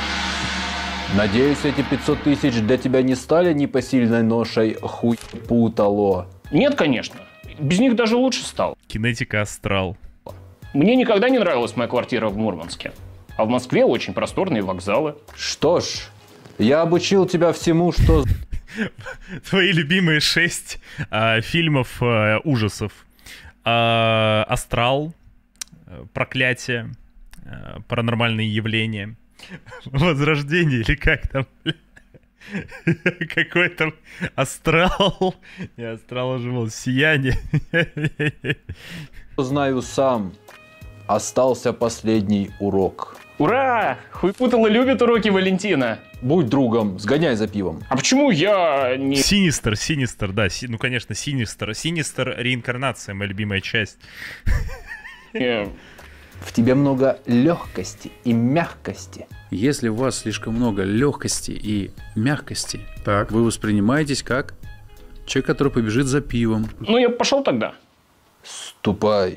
[SPEAKER 3] Надеюсь, эти пятьсот тысяч для тебя не стали непосильной ношей, хуй путало.
[SPEAKER 6] Нет, конечно. Без них даже лучше стало.
[SPEAKER 1] Кинетика астрал.
[SPEAKER 6] Мне никогда не нравилась моя квартира в Мурманске. А в Москве очень просторные вокзалы.
[SPEAKER 3] Что ж, я обучил тебя всему, что...
[SPEAKER 1] Твои любимые шесть а, фильмов а, ужасов. А, Астрал, Проклятие, а, Паранормальные явления, Возрождение или как там? Какой там Астрал? Не, Астрал уже был. Сияние.
[SPEAKER 3] Знаю сам. Остался последний урок.
[SPEAKER 6] Ура! Хуйпутало любит уроки Валентина.
[SPEAKER 3] Будь другом, сгоняй за пивом.
[SPEAKER 6] А почему я не...
[SPEAKER 1] Синистер, Синистер, да. Си... Ну, конечно, Синистер. Синистер реинкарнация, моя любимая часть.
[SPEAKER 3] В тебе много легкости и мягкости.
[SPEAKER 4] Если у вас слишком много легкости и мягкости, так, вы воспринимаетесь как человек, который побежит за пивом.
[SPEAKER 6] Ну, я пошел тогда.
[SPEAKER 3] Ступай.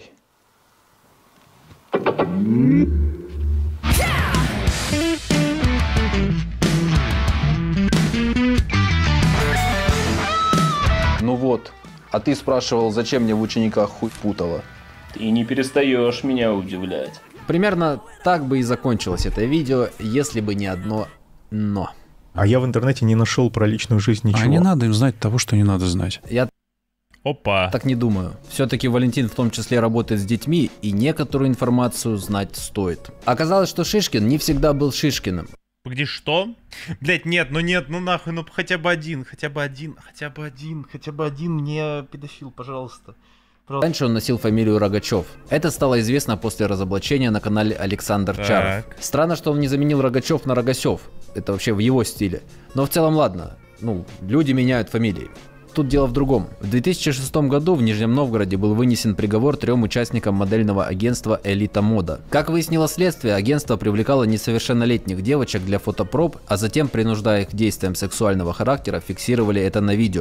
[SPEAKER 3] Ну вот, а ты спрашивал, зачем мне в учениках хуй путало.
[SPEAKER 6] Ты не перестаешь меня удивлять.
[SPEAKER 3] Примерно так бы и закончилось это видео, если бы не одно «но».
[SPEAKER 15] А я в интернете не нашел про личную жизнь ничего.
[SPEAKER 4] А не надо им знать того, что не надо знать.
[SPEAKER 3] Я...
[SPEAKER 1] Опа.
[SPEAKER 3] Так не думаю. Все-таки Валентин в том числе работает с детьми, и некоторую информацию знать стоит. Оказалось, что Шишкин не всегда был Шишкиным.
[SPEAKER 1] Где что? Блять, нет, ну нет, ну нахуй, ну хотя бы один, хотя бы один, хотя бы один, хотя бы один не педофил, пожалуйста. Просто.
[SPEAKER 3] Раньше он носил фамилию Рогачев. Это стало известно после разоблачения на канале Александр
[SPEAKER 1] Так.
[SPEAKER 3] Чаров. Странно, что он не заменил Рогачев на Рогасев. Это вообще в его стиле. Но в целом ладно. Ну, люди меняют фамилии. Тут дело в другом. В две тысячи шестом году в Нижнем Новгороде был вынесен приговор трем участникам модельного агентства «Элита Мода». Как выяснило следствие, агентство привлекало несовершеннолетних девочек для фотопроб, а затем, принуждая их к действиям сексуального характера, фиксировали это на видео.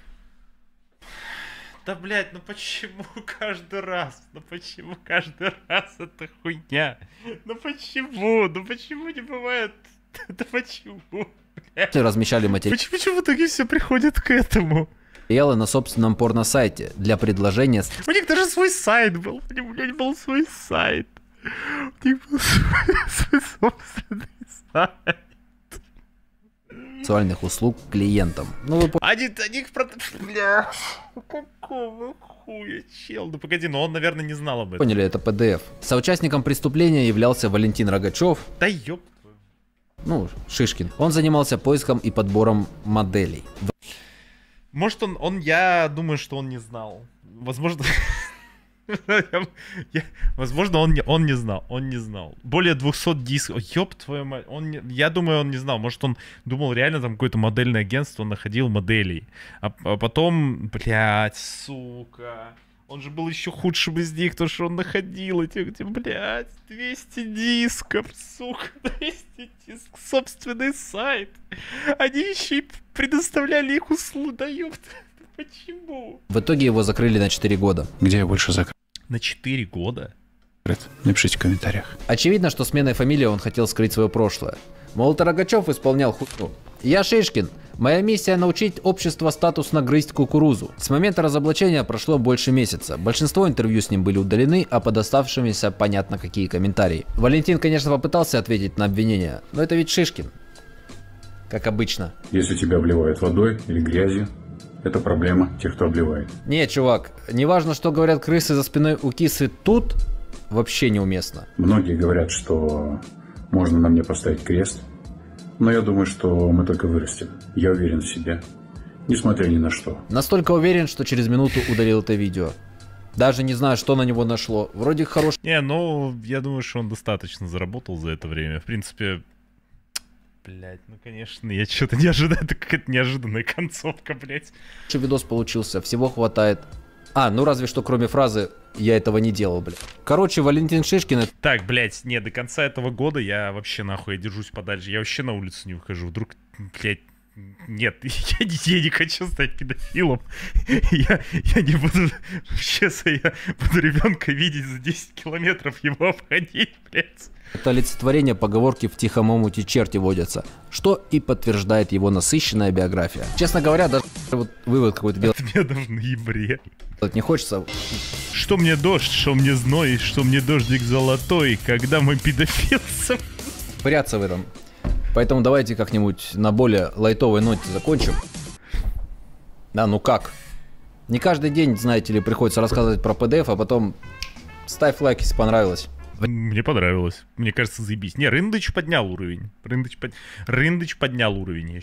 [SPEAKER 1] Да, блядь, ну почему каждый раз? Ну почему каждый раз эта хуйня? Ну почему? Ну почему не бывает? Да почему? Блядь?
[SPEAKER 3] Размещали материалы.
[SPEAKER 1] Почему, почему в итоге все приходит к этому?
[SPEAKER 3] Материалы на собственном порно-сайте для предложения...
[SPEAKER 1] У них даже свой сайт был. У них, блядь, был свой сайт. У них был свой, свой собственный сайт.
[SPEAKER 3] Сексуальных услуг клиентам. Ну, вы
[SPEAKER 1] Они, они их прод... Бля, какого хуя, чел? Ну погоди, но он, наверное, не знал об этом.
[SPEAKER 3] поняли, это пэ дэ эф. Соучастником преступления являлся Валентин Рогачев.
[SPEAKER 1] Да ёб.
[SPEAKER 3] Ну, Шишкин. Он занимался поиском и подбором моделей.
[SPEAKER 1] Может он, он, я думаю, что он не знал. Возможно... Я, возможно, он не, он не знал, он не знал. Более двухсот дисков, ёб твою мать, он не, я думаю, он не знал. Может, он думал реально там какое-то модельное агентство, он находил моделей. А, а потом, блядь, сука, он же был еще худшим из них, то что он находил эти, эти блядь, двести дисков, сука, двести дисков, собственный сайт. Они еще и предоставляли их услуги, да ёб. Почему?
[SPEAKER 3] В итоге его закрыли на четыре года.
[SPEAKER 4] Где я больше закрыт?
[SPEAKER 1] На четыре года?
[SPEAKER 4] Напишите в комментариях.
[SPEAKER 3] Очевидно, что сменой фамилии он хотел скрыть свое прошлое. Мол, Рогачев исполнял хуйню. Я Шишкин. Моя миссия научить общество статусно грызть кукурузу. С момента разоблачения прошло больше месяца. Большинство интервью с ним были удалены, а под оставшимися понятно какие комментарии. Валентин, конечно, попытался ответить на обвинения, но это ведь Шишкин. Как обычно.
[SPEAKER 2] Если тебя обливают водой или грязью, это проблема тех, кто обливает.
[SPEAKER 3] Не, чувак, неважно, что говорят крысы за спиной у кисы, тут вообще неуместно.
[SPEAKER 2] Многие говорят, что можно на мне поставить крест, но я думаю, что мы только вырастем. Я уверен в себе, несмотря ни на что.
[SPEAKER 3] Настолько уверен, что через минуту удалил это видео. Даже не знаю, что на него нашло. Вроде хороший...
[SPEAKER 1] Не, ну, я думаю, что он достаточно заработал за это время. В принципе... Блять, ну конечно, я что-то не ожидаю, это какая-то неожиданная концовка, блять.
[SPEAKER 3] Видос получился, всего хватает. А, ну разве что кроме фразы «я этого не делал», блядь. Короче, Валентин Шишкин...
[SPEAKER 1] Так, блять, не, до конца этого года я вообще нахуй, я держусь подальше, я вообще на улицу не выхожу, вдруг, блять, нет, я, я не хочу стать педофилом, я, я не буду, сейчас я буду ребенка видеть за десять километров, его обходить, блять.
[SPEAKER 3] Это олицетворение поговорки «в тихом омуте черти водятся», что и подтверждает его насыщенная биография. Честно говоря, даже вот вывод какой-то делать
[SPEAKER 1] в ноябре
[SPEAKER 3] не хочется.
[SPEAKER 1] Что мне дождь, что мне зной, что мне дождик золотой, когда мой педофил...
[SPEAKER 3] Прятаться в этом. Поэтому давайте как-нибудь на более лайтовой ноте закончим. Да, ну как? Не каждый день, знаете ли, приходится рассказывать про пэ дэ эф, а потом ставь лайк, если понравилось.
[SPEAKER 1] Мне понравилось. Мне кажется, заебись. Не, Рындыч поднял уровень. Рындыч, под... Рындыч поднял уровень.